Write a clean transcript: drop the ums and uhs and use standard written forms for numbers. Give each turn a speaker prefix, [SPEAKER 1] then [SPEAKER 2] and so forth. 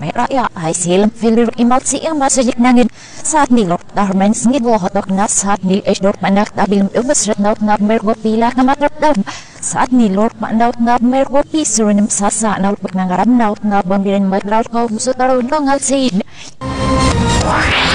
[SPEAKER 1] Meraya ay silang filir imot siyang masajik nangin saat nilor darmen singit wohotok na saat nil esdor panak tabil ubasrat naut na mergo pila na matrapdam saat nilor panaut na mergo pisurunim sasa naut pagnangaram naut na bambirin madraut kau musutaro dongal sin